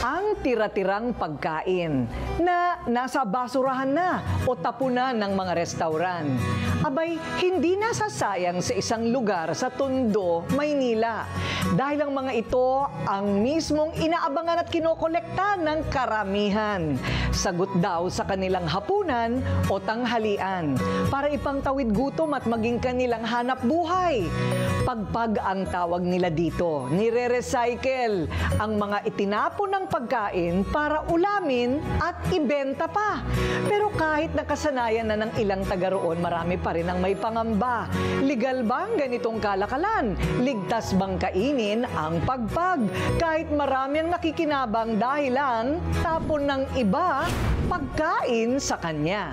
ang tira-tirang pagkain na nasa basurahan na o tapunan ng mga restauran. Abay, hindi nasasayang sa isang lugar sa Tondo, Maynila. Dahil ang mga ito ang mismong inaabangan at kinokolekta ng karamihan. Sagot daw sa kanilang hapunan o tanghalian para ipangtawid gutom at maging kanilang hanap buhay. Pagpag ang tawag nila dito. Nire-recycle ang mga itinapon ng pagkain para ulamin at ibenta pa. Pero kahit nakasanayan na ng ilang taga roon, marami pa rin ang may pangamba. Legal bang ganitong kalakalan? Ligtas bang kainin ang pagpag? Kahit marami ang nakikinabang dahil lang tapon ng iba, pagkain sa kanya.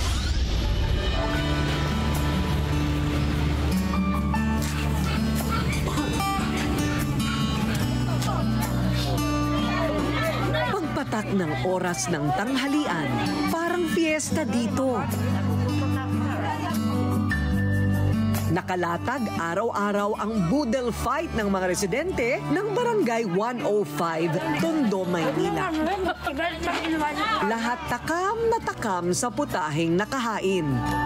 Pagpatak ng oras ng tanghalian, parang fiesta dito. Nakalatag araw-araw ang boodle fight ng mga residente ng Barangay 105, Tondo, Maynila. Lahat takam na takam sa putaheng nakahain.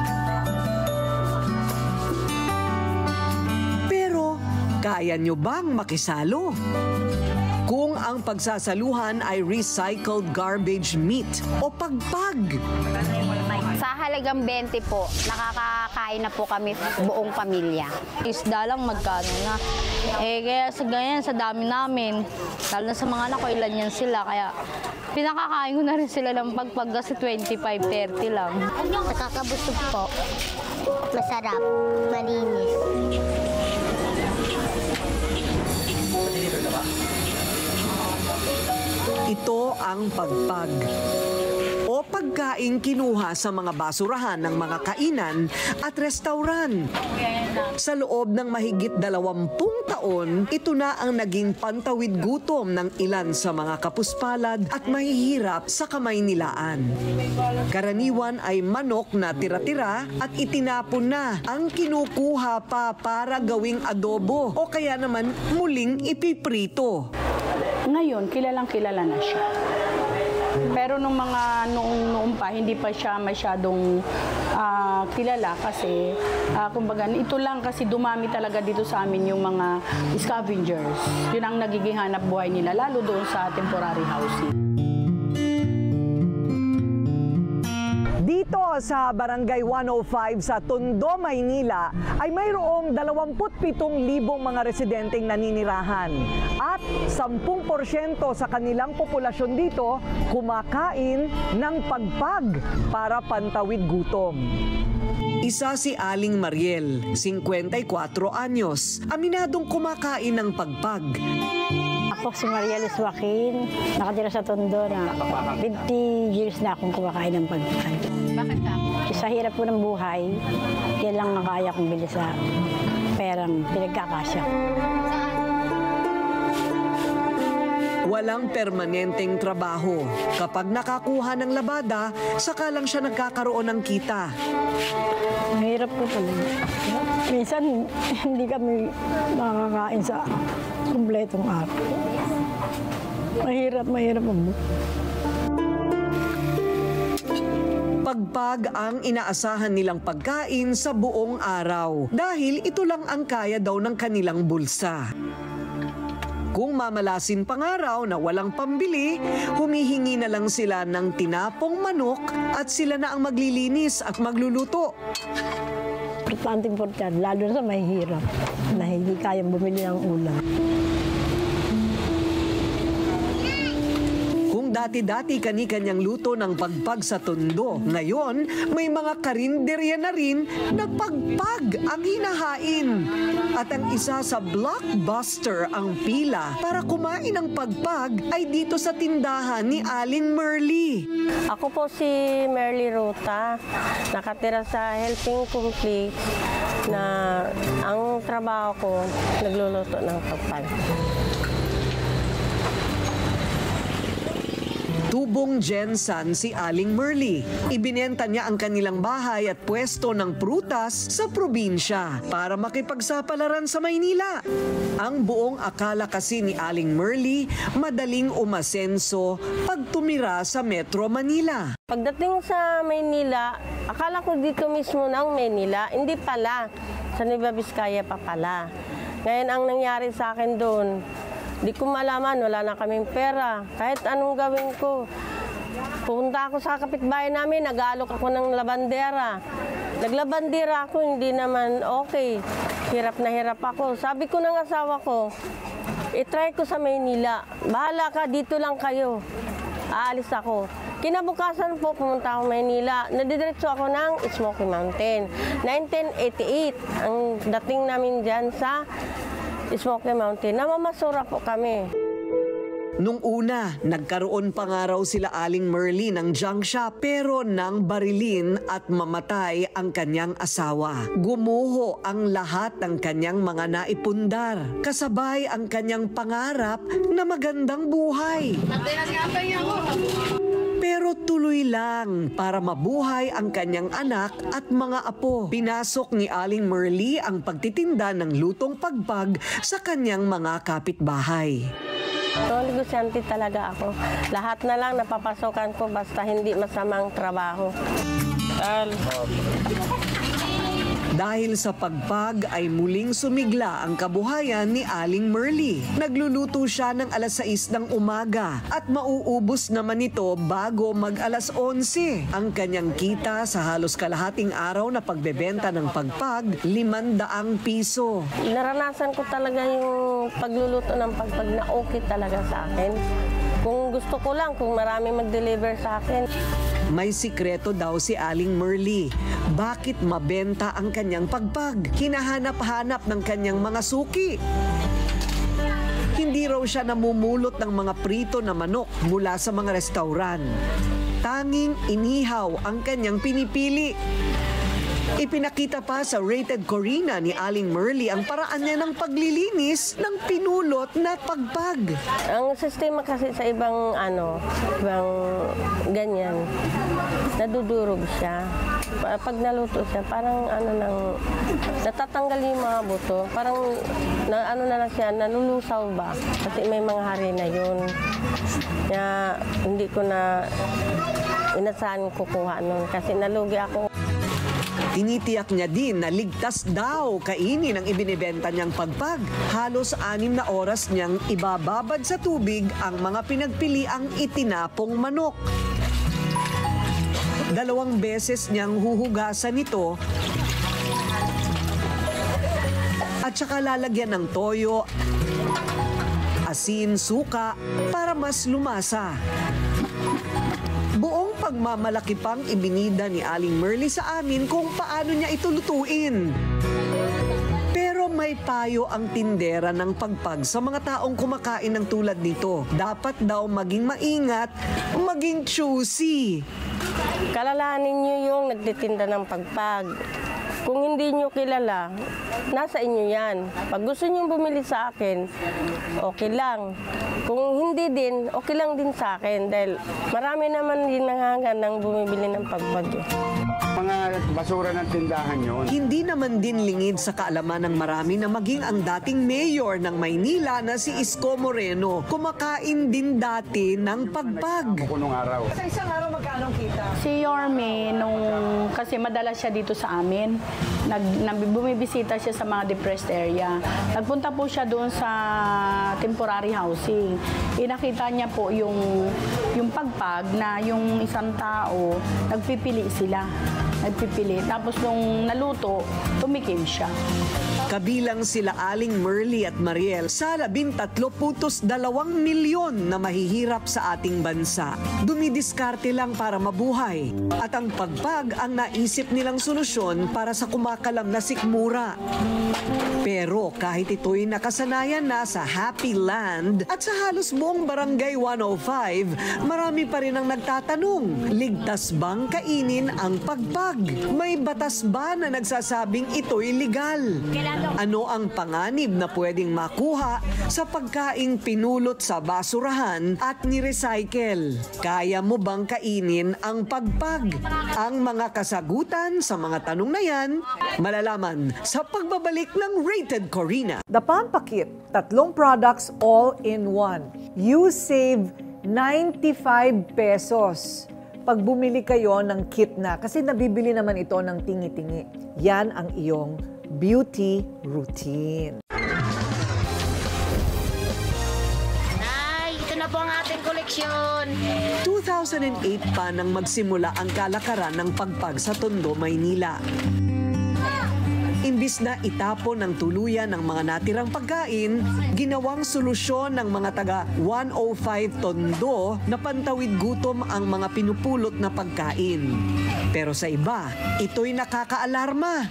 Pero, kaya nyo bang makisalo? Kung ang pagsasaluhan ay recycled garbage meat o pagpag. Sa halagang 20 po, nakakakain na po kami buong pamilya. Isda lang magkano na. Kaya sa ganyan, sa dami namin, lalo na sa mga anak ko, ilan yan sila. Kaya pinakakain ko na rin sila ng pagpag kasi 25-30 lang. Nakakabusog po. Masarap. Malinis. Ito ang pagpag o pagkain kinuha sa mga basurahan ng mga kainan at restauran. Sa loob ng mahigit 20 taon, ito na ang naging pantawid gutom ng ilan sa mga kapuspalad at mahihirap sa kamay nilaan. Karaniwan ay manok na tira-tira at itinapon na ang kinukuha pa para gawing adobo o kaya naman muling ipiprito. Ngayon, kilalang-kilala na siya. Pero noong pa, hindi pa siya masyadong kilala kasi, kumbaga, ito lang kasi dumami talaga dito sa amin yung mga scavengers. Yun ang nagiging hanap buhay nila, lalo doon sa temporary housing. Dito sa Barangay 105 sa Tondo, Maynila ay mayroong 27,000 mga residenteng naninirahan at 10% sa kanilang populasyon dito kumakain ng pagpag para pantawid gutom. Isa si Aling Mariel, 54 anyos, aminadong kumakain ng pagpag. Ako si Maria Liz Joaquin, nakatira sa Tondo na 50 years na akong kumakain ng pagpag. Bakit ka? Sa hirap po ng buhay, yan lang ang kaya kong bili sa perang pinagkakasya. Walang permanenteng trabaho. Kapag nakakuha ng labada, saka lang siya nagkakaroon ng kita. Mahirap po pala. Minsan, hindi kami makakain sa kumpletong araw. Mahirap po. Pagpag ang inaasahan nilang pagkain sa buong araw dahil ito lang ang kaya daw ng kanilang bulsa. Kung mamalasin pangaraw na walang pambili, humihingi na lang sila ng tinapong manok at sila na ang maglilinis at magluluto. Importante, lalo na sa mahihirap na hindi kayang bumili ng ulam. Dati-dati kani-kanyang luto ng pagpag sa Tondo. Ngayon, may mga karinderya na rin na pagpag ang hinahain. At ang isa sa blockbuster ang pila para kumain ng pagpag ay dito sa tindahan ni Aling Merly. Ako po si Merly Ruta, nakatira sa Helping Complex na ang trabaho ko nagluluto ng pagpag. tubong Jensan si Aling Merly. Ibinenta niya ang kanilang bahay at pwesto ng prutas sa probinsya para makipagsapalaran sa Maynila. Ang buong akala kasi ni Aling Merly, madaling umasenso pag tumira sa Metro Manila. Pagdating sa Maynila, akala ko dito mismo ng Maynila, hindi pala. Sa Nueva Vizcaya pa pala. Ngayon ang nangyari sa akin doon, di ko malaman, wala na kaming pera. Kahit anong gawin ko. Pupunta ako sa kapitbahay namin, nag-aalok ako ng labandera. Naglabandera ako, hindi naman okay. Hirap na hirap ako. Sabi ko ng asawa ko, itry ko sa Maynila. Bahala ka, dito lang kayo. Aalis ako. Kinabukasan po, pumunta ako Maynila. Nadidiretso ako ng Smoky Mountain. 1988, ang dating namin dyan sa Smoky Mountain. Namamasura po kami. Nung una, nagkaroon pa nga raw sila Aling Merly ng junk shop pero nang barilin at mamatay ang kanyang asawa. Gumuho ang lahat ng kanyang mga naipundar. Kasabay ang kanyang pangarap na magandang buhay. Pero tuloy lang para mabuhay ang kanyang anak at mga apo. Pinasok ni Aling Merly ang pagtitinda ng lutong pagpag sa kanyang mga kapitbahay. So, negosyante talaga ako. Lahat na lang napapasokan ko basta hindi masamang trabaho. Dahil sa pagpag ay muling sumigla ang kabuhayan ni Aling Merly. Nagluluto siya ng alas 6 ng umaga at mauubos naman ito bago mag alas 11. Ang kanyang kita sa halos kalahating araw na pagbebenta ng pagpag, 500 piso. Naranasan ko talaga yung pagluluto ng pagpag na okay talaga sa akin. Kung gusto ko lang, kung marami mag-deliver sa akin. May sikreto daw si Aling Merly. Bakit mabenta ang kanyang pagpag? Hinahanap-hanap ng kanyang mga suki. Hindi raw siya namumulot ng mga prito na manok mula sa mga restauran. Tanging inihaw ang kanyang pinipili. Ipinakita pa sa Rated Corina ni Aling Merly ang paraan niya ng paglilinis ng pinulot na pagpag. Ang sistema kasi sa ibang ibang ganyan, nadudurog siya. Pag naluto siya, parang natatanggal yung mga buto. Parang na siya, nalulusaw ba? Kasi may mga hari na yun. Kaya hindi ko na inasahan kukuha nun kasi nalugi ako. Tinitiyak niya din na ligtas daw kainin ang ibinibenta niyang pagpag. Halos 6 na oras niyang ibababad sa tubig ang mga pinagpiliang itinapong manok. 2 beses niyang huhugasan ito at saka lalagyan ng toyo, asin, suka para mas lumasa. Buong pagmamalaki pang ibinida ni Aling Merly sa amin kung paano niya ito lutuin. Pero may payo ang tindera ng pagpag sa mga taong kumakain ng tulad nito. Dapat daw maging maingat, maging choosy. Kalalahanin niyo yung nagtitinda ng pagpag. Kung hindi niyo kilala, nasa inyo yan. Pag gusto niyo bumili sa akin, okay lang. Kung hindi din, okay lang din sa akin. Dahil marami naman din nangangandang bumibili ng pagpag. Mga basura ng tindahan yun. Hindi naman din lingid sa kaalaman ng marami na maging ang dating mayor ng Maynila na si Isko Moreno, kumakain din dati ng pagpag. Kunong araw. Sa isang araw magkano kita? Si Yorme, kasi madalas siya dito sa amin, bumibisita siya sa mga depressed area. Nagpunta po siya doon sa temporary housing. Nakita niya po yung pagpag na yung isang tao, nagpipili sila. Tapos nung naluto, tumikim siya. Kabilang sila Aling Merly at Mariel sa 13.2 milyon na mahihirap sa ating bansa. Dumidiskarte lang para mabuhay. At ang pagpag ang naisip nilang solusyon para sa kumakalam na sikmura. Pero kahit ito'y nakasanayan na sa Happy Land at sa halos buong Barangay 105, marami pa rin ang nagtatanong, ligtas bang kainin ang pagpag? pagpag. May batas ba na nagsasabing ito'y legal? Ano ang panganib na pwedeng makuha sa pagkaing pinulot sa basurahan at ni-recycle? Kaya mo bang kainin ang pagpag? Ang mga kasagutan sa mga tanong na yan, malalaman sa pagbabalik ng Rated Corina. The Pampakit, 3 products all in one. You save 95 pesos pag bumili kayo ng kit na. Kasi nabibili naman ito ng tingi-tingi. Yan ang iyong beauty routine. Nay, ito na po ang ating koleksyon. 2008 pa nang magsimula ang kalakaran ng pagpag sa Tondo, Maynila. Imbis na itapon ng tuluyan ng mga natirang pagkain, ginawang solusyon ng mga taga 105 Tondo na pantawid gutom ang mga pinupulot na pagkain. Pero sa iba, ito'y nakakaalarma.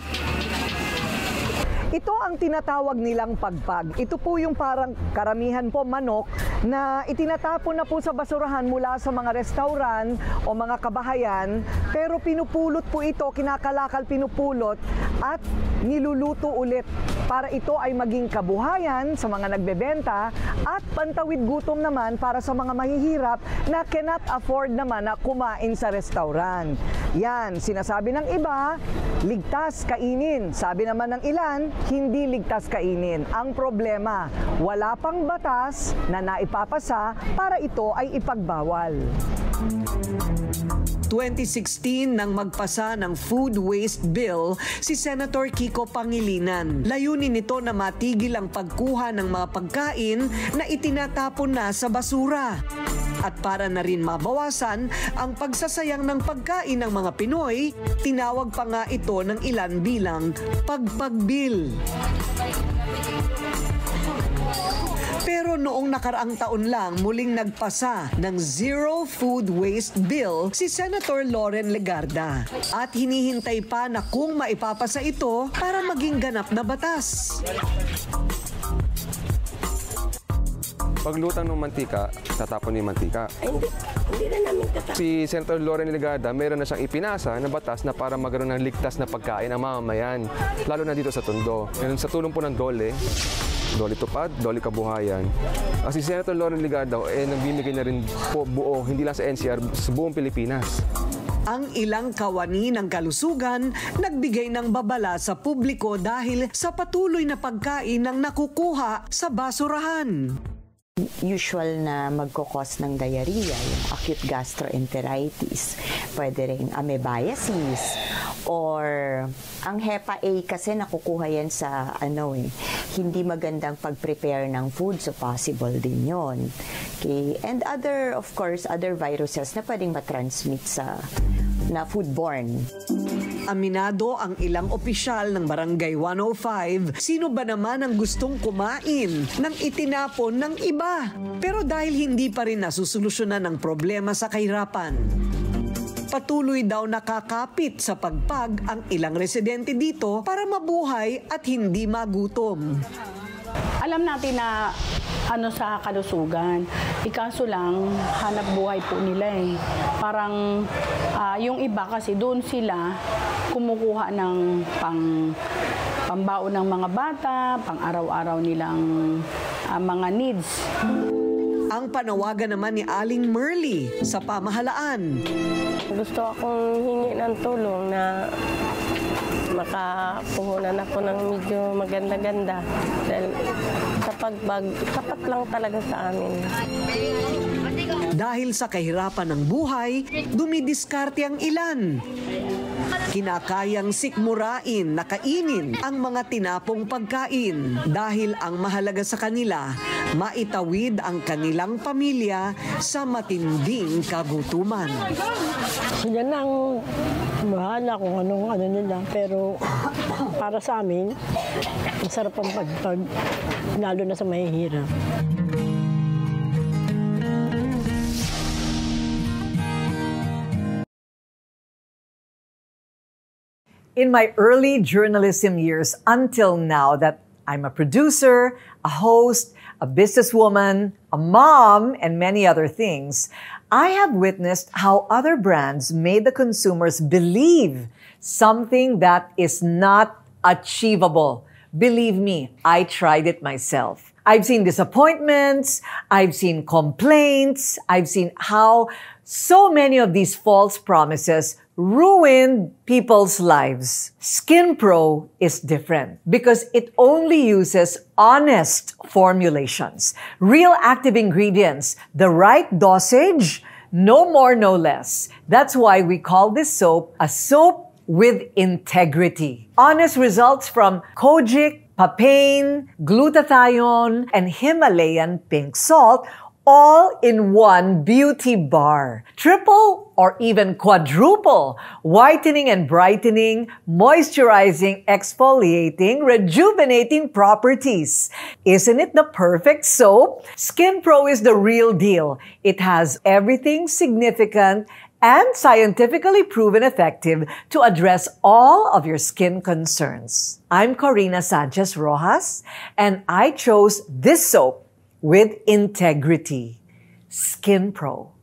Ito ang tinatawag nilang pagpag. Ito po yung parang karamihan po manok na itinatapon na po sa basurahan mula sa mga restaurant o mga kabahayan, pero pinupulot po ito, kinakalakal pinupulot at niluluto ulit para ito ay maging kabuhayan sa mga nagbebenta at pantawid gutom naman para sa mga mahihirap na cannot afford naman na kumain sa restaurant. Yan, sinasabi ng iba, ligtas kainin. Sabi naman ng ilan, hindi ligtas kainin. Ang problema, wala pang batas na naipapasa para ito ay ipagbawal. 2016 nang magpasa ng Food Waste Bill si Senator Kiko Pangilinan. Layunin nito na matigil ang pagkuha ng mga pagkain na itinatapon na sa basura. At para na rin mabawasan ang pagsasayang ng pagkain ng mga Pinoy, tinawag pa nga ito ng ilan bilang pagpag-bill. Pero noong nakaraang taon lang muling nagpasa ng Zero Food Waste Bill si Senator Loren Legarda. At hinihintay pa na kung maipapasa ito para maging ganap na batas. Paglutang ng mantika, tatapon yung mantika. Hindi na namin tatapon. Si Senator Loren Legarda, meron na siyang ipinasa na batas na para magkaroon ng ligtas na pagkain ang mamamayan, lalo na dito sa Tondo. Ngayon, sa tulong po ng DOLE, Dole Tupad, Dole Kabuhayan. Si Senator Loren Legarda nagbibigay na rin po buo, hindi lang sa NCR, sa buong Pilipinas. Ang ilang kawani ng kalusugan nagbigay ng babala sa publiko dahil sa patuloy na pagkain ng nakukuha sa basurahan. Usual na magkukos ng diarrhea, yung acute gastroenteritis, pwede rin amoebiasis, or ang HEPA A kasi nakukuha yan sa hindi magandang pag-prepare ng food, so possible din yon. Okay. And of course, other viruses na pwedeng matransmit na foodborne. Aminado ang ilang opisyal ng Barangay 105, sino ba naman ang gustong kumain ng itinapon ng iba? Pero dahil hindi pa rin nasusolusyonan ang problema sa kahirapan, patuloy daw nakakapit sa pagpag ang ilang residente dito para mabuhay at hindi magutom. Alam natin na sa kalusugan. Ikaso lang, hanap buhay po nila eh. Parang yung iba kasi doon sila kumukuha ng pambaon ng mga bata, pang araw-araw nilang mga needs. Ang panawagan naman ni Aling Merly sa pamahalaan. Gusto akong hingi ng tulong na makapuhunan ako ng medyo maganda-ganda. Dahil sa pagpag, sapat lang talaga sa amin. Dahil sa kahirapan ng buhay, dumidiskarte ang ilan. Kinakayang sikmurain na kainin ang mga tinapong pagkain dahil ang mahalaga sa kanila, maitawid ang kanilang pamilya sa matinding kagutuman. Sila nang bahala kung anong nila, pero para sa amin, masarap ang pagpag, lalo na sa mahihirap. In my early journalism years until now that I'm a producer, a host, a businesswoman, a mom, and many other things, I have witnessed how other brands made the consumers believe something that is not achievable. Believe me, I tried it myself. I've seen disappointments, I've seen complaints, I've seen how so many of these false promises ruined people's lives. Skin Pro is different because it only uses honest formulations, real active ingredients, the right dosage, no more, no less. That's why we call this soap a soap with integrity. Honest results from kojic, papain, glutathione, and Himalayan pink salt, all in one beauty bar. Triple or even quadruple whitening and brightening, moisturizing, exfoliating, rejuvenating properties. Isn't it the perfect soap? Skin Pro is the real deal. It has everything significant and scientifically proven effective to address all of your skin concerns. I'm Corina Sanchez Rojas, and I chose this soap with integrity. Skin Pro.